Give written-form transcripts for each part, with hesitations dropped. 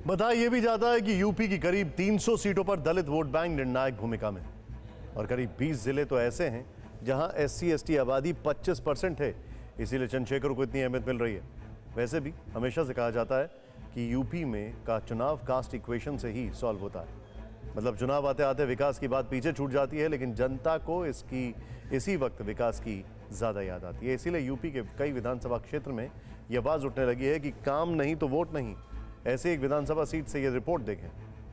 बताया यह भी जाता है कि यूपी की करीब 300 सीटों पर दलित वोट बैंक निर्णायक भूमिका में और करीब 20 जिले तो ऐसे हैं जहां SC/ST आबादी 25% है। इसीलिए चंद्रशेखर को इतनी अहमियत मिल रही है। वैसे भी हमेशा से कहा जाता है कि यूपी में का चुनाव कास्ट इक्वेशन से ही सॉल्व होता है। मतलब चुनाव आते आते विकास की बात पीछे छूट जाती है, लेकिन जनता को इसी वक्त विकास की ज्यादा याद आती है। इसीलिए यूपी के कई विधानसभा क्षेत्र में यह आवाज उठने लगी है कि काम नहीं तो वोट नहीं। ऐसे एक विधानसभा सीट से यह रिपोर्ट देखें।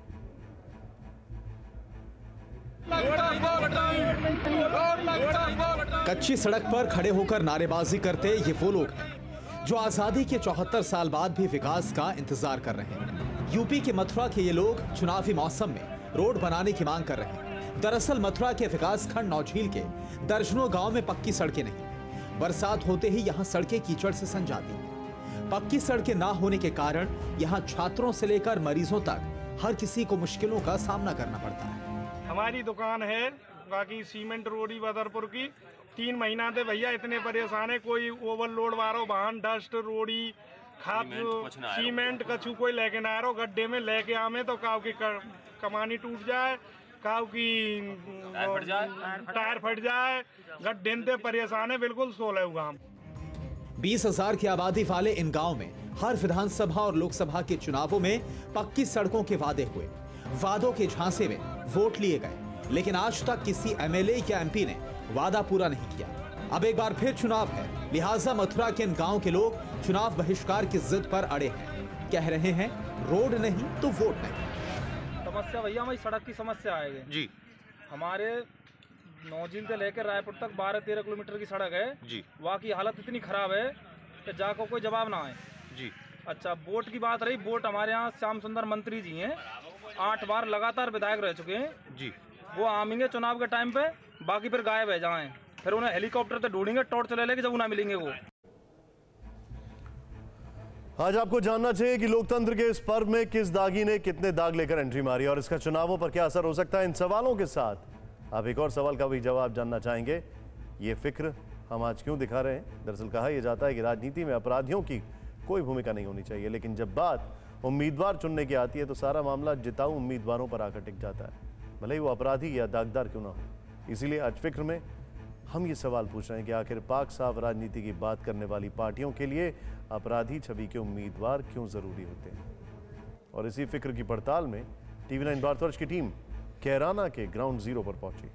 कच्ची सड़क पर खड़े होकर नारेबाजी करते ये वो लोग हैं जो आजादी के 74 साल बाद भी विकास का इंतजार कर रहे हैं। यूपी के मथुरा के ये लोग चुनावी मौसम में रोड बनाने की मांग कर रहे हैं। दरअसल मथुरा के विकास खंड नौझील के दर्जनों गांव में पक्की सड़कें नहीं। बरसात होते ही यहां सड़कें कीचड़ से सन जाती हैं। पक्की सड़कें ना होने के कारण यहां छात्रों से लेकर मरीजों तक हर किसी को मुश्किलों का सामना करना पड़ता है। हमारी दुकान है बाकी सीमेंट रोडी बदरपुर की 3 महीना थे भैया, इतने परेशान है। कोई ओवरलोड वारो वाहन डस्ट रोडी खाद सीमेंट कछु कोई लेके ना आ रहा, गड्ढे में लेके आमे तो काव की कमानी टूट जाए, काव की टायर फट जाए, गड्ढे से परेशान है। बिल्कुल 16 गांव 20,000 की आबादी वाले इन गांव में हर विधानसभा और लोकसभा के चुनावों में पक्की सड़कों के वादे हुए। वादों के झांसे में वोट लिए गए, लेकिन आज तक किसी MLA या MP ने वादा पूरा नहीं किया। अब एक बार फिर चुनाव है, लिहाजा मथुरा के इन गांव के लोग चुनाव बहिष्कार की जिद पर अड़े हैं। कह रहे हैं रोड नहीं तो वोट नहीं। समस्या भैया हमारी सड़क की समस्या आएगी जी। हमारे नौझील से लेकर रायपुर तक 12-13 किलोमीटर की सड़क है जी। वहाँ की हालत इतनी खराब है कि जाको कोई जवाब ना आए जी। अच्छा, वोट की बात रही, वोट हमारे यहाँ श्याम सुंदर मंत्री जी हैं, 8 बार लगातार विधायक रह चुके हैं जी। वो आएंगे चुनाव के टाइम पे, बाकी फिर गायब है जाएं, फिर उन्हें हेलीकॉप्टर से ढूंढेंगे, टॉर्च ले लेके जब उन्हें मिलेंगे वो। आज आपको जानना चाहिए कि लोकतंत्र के इस पर्व में किस दागी ने कितने दाग लेकर एंट्री मारी और इसका चुनावों पर क्या असर हो सकता है। इन सवालों के साथ आप एक और सवाल का भी जवाब जानना चाहेंगे। ये फिक्र हम आज क्यों दिखा रहे हैं? दरअसल कहा यह जाता है कि राजनीति में अपराधियों की कोई भूमिका नहीं होनी चाहिए, लेकिन जब बात उम्मीदवार चुनने की आती है तो सारा मामला जिताऊ उम्मीदवारों पर आकर टिक जाता है, भले ही वो अपराधी या दागदार क्यों ना हो। इसीलिए आज फिक्र में हम ये सवाल पूछ रहे हैं कि आखिर पाक साफ राजनीति की बात करने वाली पार्टियों के लिए अपराधी छवि के उम्मीदवार क्यों जरूरी होते हैं। और इसी फिक्र की पड़ताल में TV9 भारतवर्ष की टीम कैराना के ग्राउंड जीरो पर पहुंची।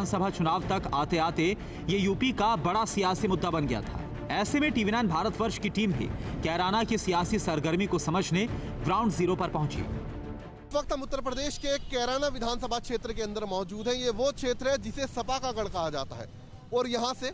विधानसभा चुनाव तक आते आते ये यूपी का बड़ा सियासी मुद्दा बन गया था। ऐसे में TV9 भारतवर्ष की टीम भी कैराना की सियासी सरगर्मी को समझने ग्राउंड जीरो पर पहुंची। इस वक्त हम उत्तर प्रदेश के कैराना विधानसभा क्षेत्र के अंदर मौजूद हैं। ये वो क्षेत्र है जिसे सपा का गढ़ कहा जाता है और यहाँ से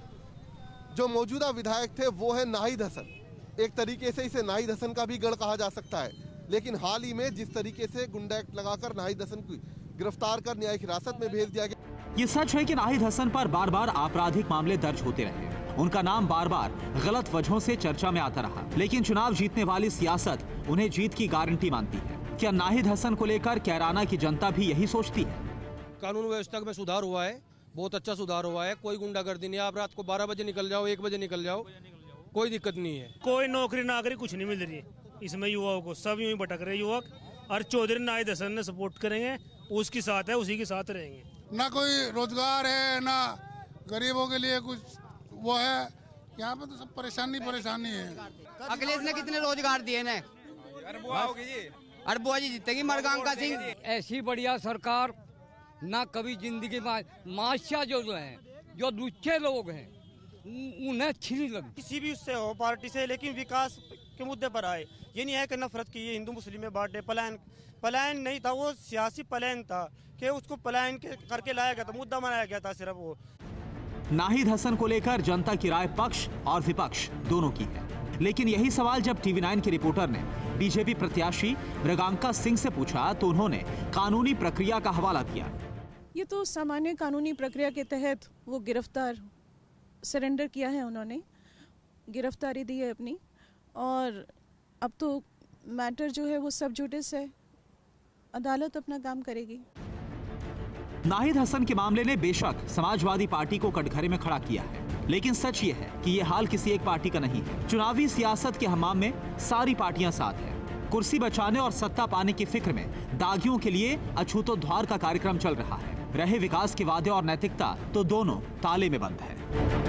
जो मौजूदा विधायक थे वो है नाहिद हसन। एक तरीके से इसे नाहिद हसन का भी गढ़ कहा जा सकता है, लेकिन हाल ही में जिस तरीके से गुंडा एक्ट लगाकर नाहिद हसन को गिरफ्तार कर न्यायिक हिरासत में भेज दिया गया। ये सच है कि नाहिद हसन पर बार बार आपराधिक मामले दर्ज होते रहे। उनका नाम बार बार गलत वजहों से चर्चा में आता रहा, लेकिन चुनाव जीतने वाली सियासत उन्हें जीत की गारंटी मानती है। क्या नाहिद हसन को लेकर कैराना की जनता भी यही सोचती है? कानून व्यवस्था में सुधार हुआ है, बहुत अच्छा सुधार हुआ है। कोई गुंडागर्दी नहीं है। आप रात को 12 बजे निकल जाओ, 1 बजे निकल जाओ, कोई दिक्कत नहीं है। कोई नौकरी नाकरी कुछ नहीं मिल रही है इसमें युवाओं को, सब यूं ही भटक रहे युवक। और चौधरी नाहिद हसन ने सपोर्ट करेंगे, उसके साथ है, उसी के साथ रहेंगे। ना कोई रोजगार है, ना गरीबों के लिए कुछ वो है। यहाँ पे तो सब परेशानी है। अखिलेश ने कितने रोजगार दिए ने? अरे बुआ जी जीतेगी मरगांका सिंह। ऐसी बढ़िया सरकार ना कभी जिंदगी में। माशा जो है, जो दूसरे लोग हैं उन्हें अच्छी नहीं लगती किसी भी उससे हो पार्टी से, लेकिन विकास के मुद्दे पर आए। ये नहीं है कि नफरत की, ये हिंदू मुस्लिम में बांटे। पलायन नहीं था, वो सियासी पलायन था कि उसको पलायन करके लाया गया था, मुद्दा बनाया गया था सिर्फ वो। नाहिद हसन को लेकर जनता की राय पक्ष और विपक्ष दोनों की है, लेकिन यही सवाल जब TV9 के रिपोर्टर ने बीजेपी प्रत्याशी मृगांका सिंह से पूछा तो उन्होंने कानूनी प्रक्रिया का हवाला दिया। ये तो सामान्य कानूनी प्रक्रिया के तहत वो गिरफ्तार सरेंडर किया है, उन्होंने गिरफ्तारी दी है अपनी, और अब तो मैटर जो है वो सब जुडिस है, अदालत अपना काम करेगी। नाहिद हसन के मामले ने बेशक समाजवादी पार्टी को कटघरे में खड़ा किया है, लेकिन सच ये है कि ये हाल किसी एक पार्टी का नहीं है। चुनावी सियासत के हमाम में सारी पार्टियां साथ हैं। कुर्सी बचाने और सत्ता पाने की फिक्र में दागियों के लिए अछूतोद्धार का कार्यक्रम चल रहा है। रहे विकास के वादे और नैतिकता तो दोनों ताले में बंद है।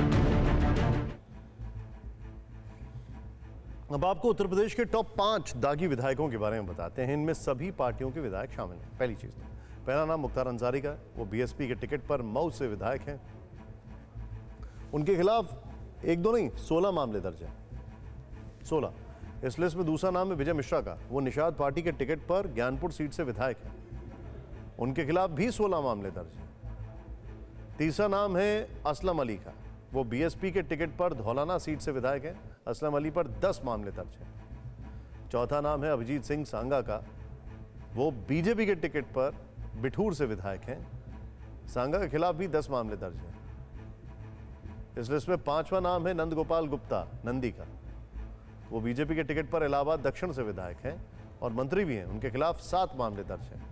अब आपको उत्तर प्रदेश के टॉप 5 दागी विधायकों के बारे में बताते हैं। इनमें सभी पार्टियों के विधायक शामिल हैं। पहली चीज, पहला नाम मुख्तार अंसारी का, वो BSP के टिकट पर मऊ से विधायक हैं। उनके खिलाफ 1-2 नहीं 16 मामले दर्ज हैं, 16। इस लिस्ट में दूसरा नाम है विजय मिश्रा का, वो निषाद पार्टी के टिकट पर ज्ञानपुर सीट से विधायक हैं। उनके खिलाफ भी 16 मामले दर्ज हैं। तीसरा नाम है असलम अली का, वो BSP के टिकट पर धौलाना सीट से विधायक हैं। असलम अली पर 10 मामले दर्ज हैं। चौथा नाम है अभिजीत सिंह सांगा का, वो BJP के टिकट पर बिठूर से विधायक हैं। सांगा के खिलाफ भी 10 मामले दर्ज हैं। इस लिस्ट में 5वां नाम है नंद गोपाल गुप्ता नंदी का, वो BJP के टिकट पर इलाहाबाद दक्षिण से विधायक हैं और मंत्री भी हैं। उनके खिलाफ 7 मामले दर्ज हैं।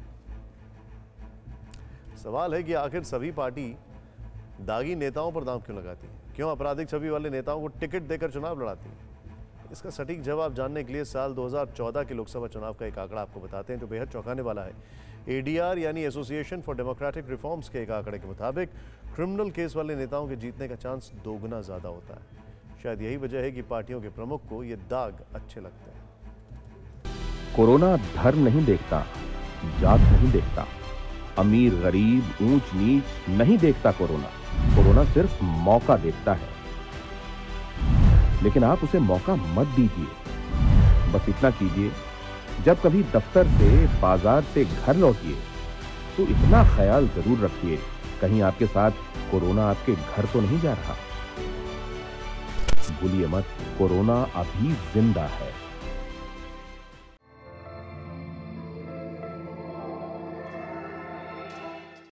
सवाल है कि आखिर सभी पार्टी दागी नेताओं पर दांव क्यों लगाती है? क्यों आपराधिक छवि वाले नेताओं को टिकट देकर चुनाव लड़ाती है? इसका सटीक जवाब जानने के लिए साल 2014 के लोकसभा चुनाव का एक आंकड़ा आपको बताते हैं जो बेहद चौंकाने वाला है। ADR यानी एसोसिएशन फॉर डेमोक्रेटिक रिफॉर्म्स के एक आंकड़े के मुताबिक क्रिमिनल केस वाले नेताओं के जीतने का चांस 2 गुना ज्यादा होता है। शायद यही वजह है कि पार्टियों के प्रमुख को ये दाग अच्छे लगते हैं। कोरोना धर्म नहीं देखता, जात नहीं देखता, अमीर गरीब ऊंच नीच नहीं देखता। कोरोना सिर्फ मौका देखता है, लेकिन आप उसे मौका मत दीजिए। बस इतना कीजिए, जब कभी दफ्तर से बाजार से घर लौटिए तो इतना ख्याल जरूर रखिए कहीं आपके साथ कोरोना आपके घर तो नहीं जा रहा। भूलिए मत, कोरोना अभी जिंदा है।